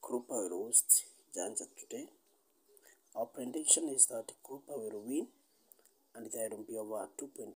Krupa will host Janja today. Our prediction is that Krupa will win and there will be over 2.5